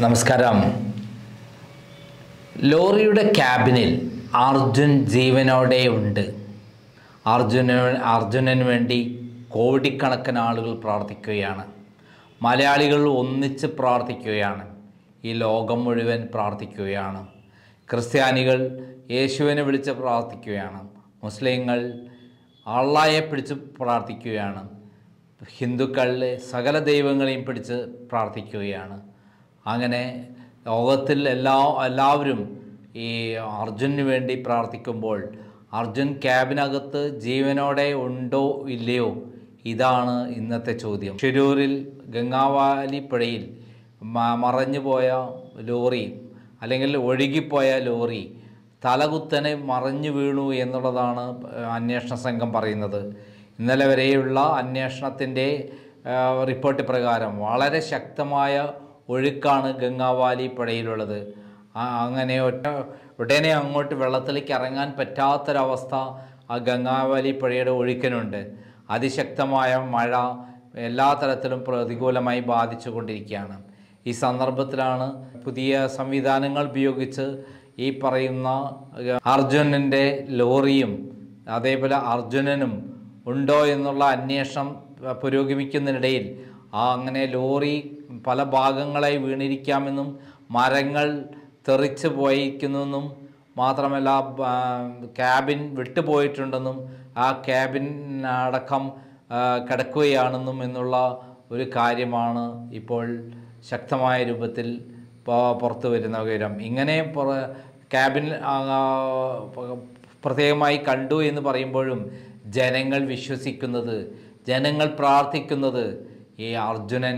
നമസ്കാരം. ലോറിയുടെ ക്യാബിനിൽ അർജുൻ ജീവനോടെ ഉണ്ട്. അർജുനന് വേണ്ടി കോടിക്കണക്കിന് ആളുകൾ പ്രാർത്ഥിക്കുകയാണ്. മലയാളികൾ ഒന്നിച്ച് പ്രാർത്ഥിക്കുകയാണ്. ഈ ലോകം മുഴുവൻ പ്രാർത്ഥിക്കുകയാണ്. ക്രിസ്ത്യാനികൾ യേശുവിനെ വിളിച്ച് പ്രാർത്ഥിക്കുകയാണ്. മുസ്ലിങ്ങൾ അള്ളാഹയെ പിടിച്ച് പ്രാർത്ഥിക്കുകയാണ്. ഹിന്ദുക്കൾ സകല ദൈവങ്ങളെയും പിടിച്ച് പ്രാർത്ഥിക്കുകയാണ്. അങ്ങനെ ലോകത്തിൽ എല്ലാവരും ഈ അർജുനു വേണ്ടി പ്രാർത്ഥിക്കുമ്പോൾ അർജുൻ ക്യാബിനകത്ത് ജീവനോടെ ഉണ്ടോ ഇല്ലയോ? ഇതാണ് ഇന്നത്തെ ചോദ്യം. ഷിരൂരിൽ ഗംഗാവാലി പുഴയിൽ മറഞ്ഞുപോയ ലോറി അല്ലെങ്കിൽ ഒഴുകിപ്പോയ ലോറി തലകുത്തനെ മറിഞ്ഞു വീണു എന്നുള്ളതാണ് അന്വേഷണ സംഘം പറയുന്നത്. ഇന്നലെ വരെയുള്ള അന്വേഷണത്തിൻ്റെ റിപ്പോർട്ട് പ്രകാരം വളരെ ശക്തമായ ഒഴുക്കാണ് ഗംഗാവാലി പുഴയിലുള്ളത്. അങ്ങനെ ഉടനെ അങ്ങോട്ട് വെള്ളത്തിലേക്ക് ഇറങ്ങാൻ പറ്റാത്തൊരവസ്ഥ ആ ഗംഗാവാലി പുഴയുടെ ഒഴുക്കിനുണ്ട്. അതിശക്തമായ മഴ എല്ലാ തരത്തിലും പ്രതികൂലമായി ബാധിച്ചു കൊണ്ടിരിക്കുകയാണ്. ഈ സന്ദർഭത്തിലാണ് പുതിയ സംവിധാനങ്ങൾ ഉപയോഗിച്ച് ഈ പറയുന്ന അർജുനൻ്റെ ലോറിയും അതേപോലെ അർജുനനും ഉണ്ടോ എന്നുള്ള അന്വേഷണം പുരോഗമിക്കുന്നതിനിടയിൽ അങ്ങനെ ലോറി പല ഭാഗങ്ങളായി വീണിരിക്കാമെന്നും മരങ്ങൾ തെറിച്ച് പോയിരിക്കുന്നെന്നും മാത്രമല്ല ക്യാബിൻ വിട്ടുപോയിട്ടുണ്ടെന്നും ആ ക്യാബിൻ അടക്കം കിടക്കുകയാണെന്നും എന്നുള്ള ഒരു കാര്യമാണ് ഇപ്പോൾ ശക്തമായ രൂപത്തിൽ പുറത്തു വരുന്ന വിവരം. ഇങ്ങനെ ക്യാബിൻ പ്രത്യേകമായി കണ്ടു എന്ന് പറയുമ്പോഴും ജനങ്ങൾ വിശ്വസിക്കുന്നത്, ജനങ്ങൾ പ്രാർത്ഥിക്കുന്നത് ഈ അർജുനൻ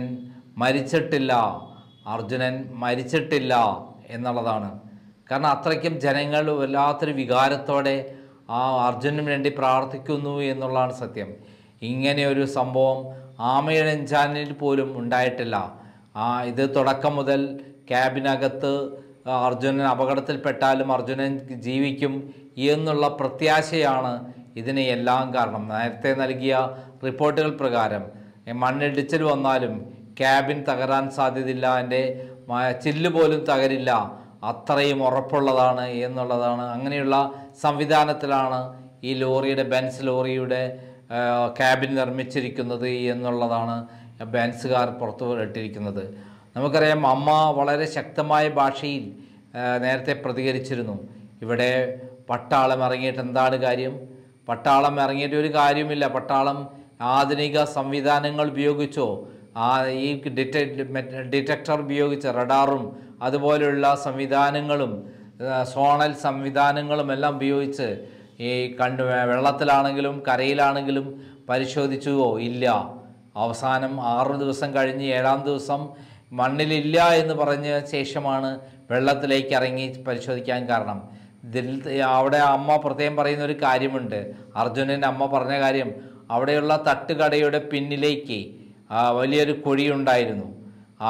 മരിച്ചിട്ടില്ല എന്നുള്ളതാണ്. കാരണം അത്രയ്ക്കും ജനങ്ങൾ വല്ലാത്തൊരു വികാരത്തോടെ ആ അർജുനന് വേണ്ടി പ്രാർത്ഥിക്കുന്നു എന്നുള്ളതാണ് സത്യം. ഇങ്ങനെയൊരു സംഭവം ആമയിഴഞ്ചാനിൽ പോലും ഉണ്ടായിട്ടില്ല. ഇത് തുടക്കം മുതൽ ക്യാബിനകത്ത് അർജുനൻ അപകടത്തിൽപ്പെട്ടാലും അർജുനൻ ജീവിക്കും എന്നുള്ള പ്രത്യാശയാണ് ഇതിന് എല്ലാം കാരണം. നേരത്തെ നൽകിയ റിപ്പോർട്ടുകൾ പ്രകാരം മണ്ണിടിച്ചിൽ വന്നാലും ക്യാബിൻ തകരാൻ സാധ്യതയില്ല, എൻ്റെ ചില്ല് പോലും തകരില്ല, അത്രയും ഉറപ്പുള്ളതാണ് എന്നുള്ളതാണ്. അങ്ങനെയുള്ള സംവിധാനത്തിലാണ് ഈ ലോറിയുടെ ബെൻസ് ലോറിയുടെ ക്യാബിൻ നിർമ്മിച്ചിരിക്കുന്നത് എന്നുള്ളതാണ് ബെൻസുകാർ പുറത്തുവിട്ടിരിക്കുന്നത്. നമുക്കറിയാം, അമ്മ വളരെ ശക്തമായ ഭാഷയിൽ നേരത്തെ പ്രതികരിച്ചിരുന്നു. ഇവിടെ പട്ടാളം ഇറങ്ങിയിട്ട് എന്താണ് കാര്യം? പട്ടാളം ഇറങ്ങിയിട്ട് ഒരു കാര്യമില്ല. പട്ടാളം ആധുനിക സംവിധാനങ്ങൾ ഉപയോഗിച്ചോ, ഈ ഡിറ്റക്ടർ ഉപയോഗിച്ച് റഡാറും അതുപോലെയുള്ള സംവിധാനങ്ങളും സോണൽ സംവിധാനങ്ങളും എല്ലാം ഉപയോഗിച്ച് ഈ വെള്ളത്തിലാണെങ്കിലും കരയിലാണെങ്കിലും പരിശോധിച്ചുവോ? ഇല്ല. അവസാനം 6 ദിവസം കഴിഞ്ഞ് 7-ാം ദിവസം മണ്ണിലില്ല എന്ന് പറഞ്ഞ ശേഷമാണ് വെള്ളത്തിലേക്ക് ഇറങ്ങി പരിശോധിക്കാൻ കാരണം. അവിടെ അമ്മ പ്രത്യേകം പറയുന്നൊരു കാര്യമുണ്ട്. അർജുനൻ്റെ അമ്മ പറഞ്ഞ കാര്യം, അവിടെയുള്ള തട്ടുകടയുടെ പിന്നിലേക്ക് വലിയൊരു കുഴിയുണ്ടായിരുന്നു. ആ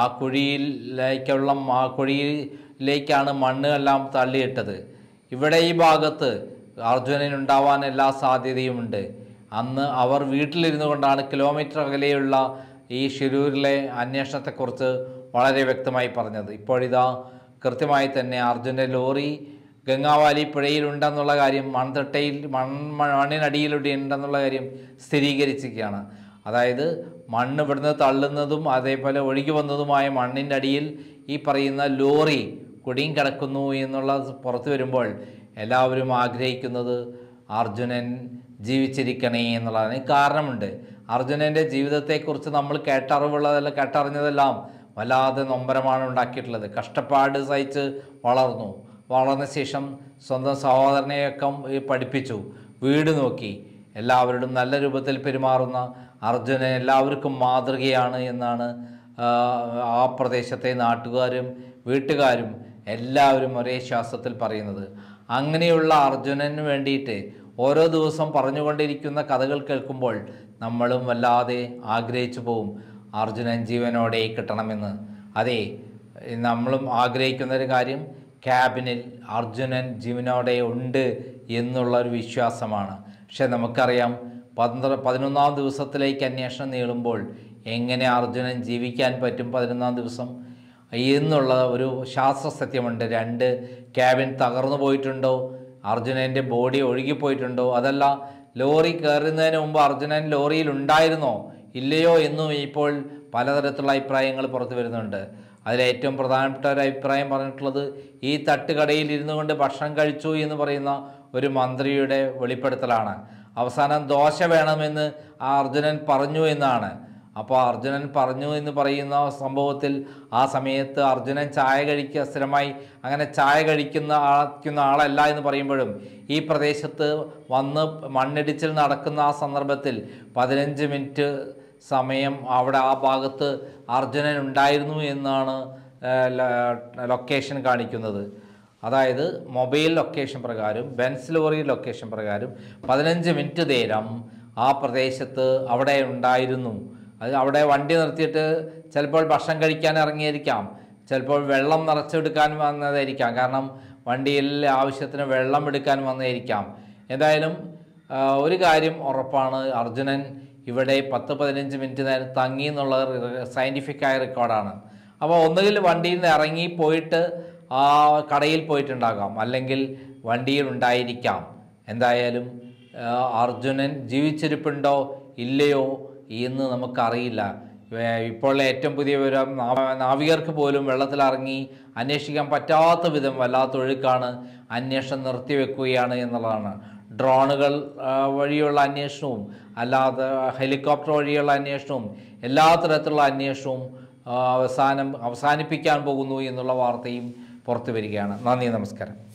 കുഴിയിലേക്കാണ് മണ്ണെല്ലാം തള്ളിയിട്ടത്. ഇവിടെ ഈ ഭാഗത്ത് അർജുനനുണ്ടാവാൻ എല്ലാ സാധ്യതയുമുണ്ട്. അന്ന് അവർ വീട്ടിലിരുന്നു കൊണ്ടാണ് കിലോമീറ്റർ അകലെയുള്ള ഈ ഷിരൂരിലെ അന്വേഷണത്തെക്കുറിച്ച് വളരെ വ്യക്തമായി പറഞ്ഞത്. ഇപ്പോഴിതാ കൃത്യമായി തന്നെ അർജുൻ്റെ ലോറി ഗംഗാവാലി പുഴയിലുണ്ടെന്നുള്ള കാര്യം, മണ്ണിനടിയിലൂടെ ഉണ്ടെന്നുള്ള കാര്യം സ്ഥിരീകരിച്ചിരിക്കുകയാണ്. അതായത് മണ്ണ് ഇവിടുന്ന് തള്ളുന്നതും അതേപോലെ ഒഴുകി വന്നതുമായ മണ്ണിൻ്റെ അടിയിൽ ഈ പറയുന്ന ലോറി കുടുങ്ങി കിടക്കുന്നു എന്നുള്ളത് പുറത്തു വരുമ്പോൾ എല്ലാവരും ആഗ്രഹിക്കുന്നത് അർജുനൻ ജീവിച്ചിരിക്കണേ എന്നുള്ളതാണ്. കാരണമുണ്ട്. അർജുനൻ്റെ ജീവിതത്തെക്കുറിച്ച് നമ്മൾ കേട്ടറിഞ്ഞതെല്ലാം വല്ലാതെ നൊമ്പരമാണ് ഉണ്ടാക്കിയിട്ടുള്ളത്. കഷ്ടപ്പാട് സഹിച്ച് വളർന്ന ശേഷം സ്വന്തം സഹോദരനെയൊക്കെ പഠിപ്പിച്ചു, വീട് നോക്കി, എല്ലാവരോടും നല്ല രൂപത്തിൽ പെരുമാറുന്ന അർജുനൻ എല്ലാവർക്കും മാതൃകയാണ് എന്നാണ് ആ പ്രദേശത്തെ നാട്ടുകാരും വീട്ടുകാരും എല്ലാവരും ഒരേ ശ്വാസത്തിൽ പറയുന്നത്. അങ്ങനെയുള്ള അർജുനന് വേണ്ടിയിട്ട് ഓരോ ദിവസം പറഞ്ഞുകൊണ്ടിരിക്കുന്ന കഥകൾ കേൾക്കുമ്പോൾ നമ്മളും വല്ലാതെ ആഗ്രഹിച്ചു പോവും അർജുനൻ ജീവനോടെ കിട്ടണമെന്ന്. അതെ, നമ്മളും ആഗ്രഹിക്കുന്നൊരു കാര്യം ക്യാബിനിൽ അർജുനൻ ജീവനോടെ ഉണ്ട് എന്നുള്ളൊരു വിശ്വാസമാണ്. പക്ഷെ നമുക്കറിയാം 11-ാം ദിവസത്തിലേക്ക് അന്വേഷണം നീളുമ്പോൾ എങ്ങനെ അർജുനൻ ജീവിക്കാൻ പറ്റും? 11-ാം ദിവസം എന്നുള്ള ഒരു ശാസ്ത്ര സത്യമുണ്ട്. 2 ക്യാബിൻ തകർന്നു പോയിട്ടുണ്ടോ, അർജുനൻ്റെ ബോഡി ഒഴുകിപ്പോയിട്ടുണ്ടോ, അതല്ല ലോറി കയറുന്നതിന് മുമ്പ് അർജുനൻ ലോറിയിൽ ഉണ്ടായിരുന്നോ ഇല്ലയോ എന്നും ഇപ്പോൾ പലതരത്തിലുള്ള അഭിപ്രായങ്ങൾ പുറത്തു വരുന്നുണ്ട്. അതിലേറ്റവും പ്രധാനപ്പെട്ട ഒരു അഭിപ്രായം പറഞ്ഞിട്ടുള്ളത് ഈ തട്ടുകടയിൽ ഇരുന്നു കൊണ്ട് ഭക്ഷണം കഴിച്ചു എന്ന് പറയുന്ന ഒരു മന്ത്രിയുടെ വെളിപ്പെടുത്തലാണ്. അവസാനം ദോശ വേണമെന്ന് ആ അർജുനൻ പറഞ്ഞു എന്നാണ്. അപ്പോൾ അർജുനൻ പറഞ്ഞു എന്ന് പറയുന്ന സംഭവത്തിൽ ആ സമയത്ത് അർജുനൻ ചായ കഴിക്കുക സ്ഥിരമായി അങ്ങനെ ചായ കഴിക്കുന്ന ആളല്ല എന്ന് പറയുമ്പോഴും ഈ പ്രദേശത്ത് വന്ന് മണ്ണിടിച്ചിൽ നടക്കുന്ന ആ സന്ദർഭത്തിൽ 15 മിനിറ്റ് സമയം അവിടെ ആ ഭാഗത്ത് അർജുനൻ ഉണ്ടായിരുന്നു എന്നാണ് ലൊക്കേഷൻ കാണിക്കുന്നത്. അതായത് മൊബൈൽ ലൊക്കേഷൻ പ്രകാരം, ബെൻസ് ലോറി ലൊക്കേഷൻ പ്രകാരം 15 മിനിറ്റ് നേരം ആ പ്രദേശത്ത് അവിടെ ഉണ്ടായിരുന്നു. അത് അവിടെ വണ്ടി നിർത്തിയിട്ട് ചിലപ്പോൾ ഭക്ഷണം കഴിക്കാൻ ഇറങ്ങിയിരിക്കാം, ചിലപ്പോൾ വെള്ളം നിറച്ചെടുക്കാൻ വന്നതായിരിക്കാം, കാരണം വണ്ടിയിൽ ആവശ്യത്തിന് വെള്ളം എടുക്കാൻ വന്നതായിരിക്കാം. എന്തായാലും ഒരു കാര്യം ഉറപ്പാണ്, അർജുനൻ ഇവിടെ 10-15 മിനിറ്റ് നേരം തങ്ങി എന്നുള്ള സയൻറ്റിഫിക്കായ റെക്കോർഡാണ്. അപ്പോൾ ഒന്നുകിൽ വണ്ടിയിൽ നിന്ന് ഇറങ്ങി പോയിട്ട് ആ കടയിൽ പോയിട്ടുണ്ടാകാം, അല്ലെങ്കിൽ വണ്ടിയിൽ ഉണ്ടായിരിക്കാം. എന്തായാലും അർജുനൻ ജീവിച്ചിരിപ്പുണ്ടോ ഇല്ലയോ എന്ന് നമുക്കറിയില്ല. ഇപ്പോൾ ഏറ്റവും പുതിയ വിവരം, നാവികർക്ക് പോലും വെള്ളത്തിലിറങ്ങി അന്വേഷിക്കാൻ പറ്റാത്ത വിധം വല്ലാത്ത ഒഴുക്കാണ്, അന്വേഷണം നിർത്തിവെക്കുകയാണ് എന്നുള്ളതാണ്. ഡ്രോണുകൾ വഴിയുള്ള അന്വേഷണവും അല്ലാതെ ഹെലികോപ്റ്റർ വഴിയുള്ള അന്വേഷണവും എല്ലാ തരത്തിലുള്ള അന്വേഷണവും അവസാനിപ്പിക്കാൻ പോകുന്നു എന്നുള്ള വാർത്തയും പുറത്തു വരികയാണ്. നന്ദി, നമസ്കാരം.